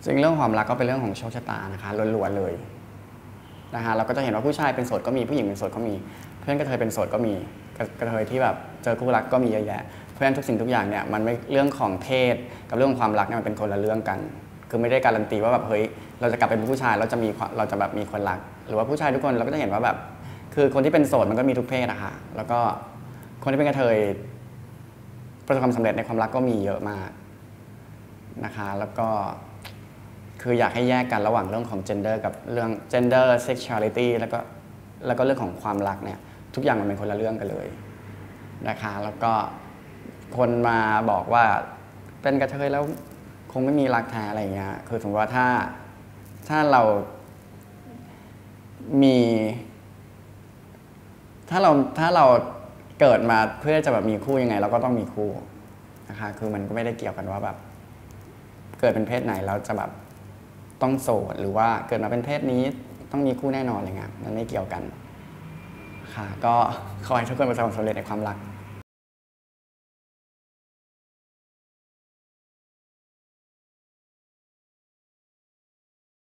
จริงเรื่องความรักก็เป็นเรื่องของโชคชะตานะคะล้วนๆเลยนะคะเราก็จะเห็นว่าผู้ชายเป็นโสดก็มีผู้หญิงเป็นโสดก็มีเพื่อนกระเทยเป็นโสดก็มีกระเทยที่แบบเจอคู่รักก็มีเยอะแยะเพราะฉะนั้นทุกสิ่งทุกอย่างเนี่ยมันไม่เรื่องของเพศกับเรื่องความรักเนี่ยมันเป็นคนละเรื่องกันคือไม่ได้การันตีว่าแบบเฮ้ยเราจะกลับเป็นผู้ชายเราจะแบบมีคนรักหรือว่าผู้ชายทุกคนเราก็จะเห็นว่าแบบคือคนที่เป็นโสดมันก็มีทุกเพศอะค่ะแล้วก็คนที่เป็นกระเทยประสบความสำเร็จในความรักก็มีเยอะมากนะคะแล้วก็คืออยากให้แยกกันระหว่างเรื่องของ gender กับเรื่อง gender sexuality แล้วก็เรื่องของความรักเนี่ยทุกอย่างมันเป็นคนละเรื่องกันเลยนะคะแล้วก็คนมาบอกว่าเป็นกระเทยแล้วคงไม่มีรักแท้อะไรอย่างเงี้ยคือสมมติว่าถ้าเรามีถ้าเราเกิดมาเพื่อจะแบบมีคู่ยังไงเราก็ต้องมีคู่นะคะคือมันก็ไม่ได้เกี่ยวกันว่าแบบเกิดเป็นเพศไหนเราจะแบบต้องโสดหรือว่าเกิดมาเป็นเพศนี้ต้องมีคู่แน่นอนอะไรเงี้ยมันไม่เกี่ยวกันค่ะก็ขอให้ทุกคนประสบความสำเร็จในความรัก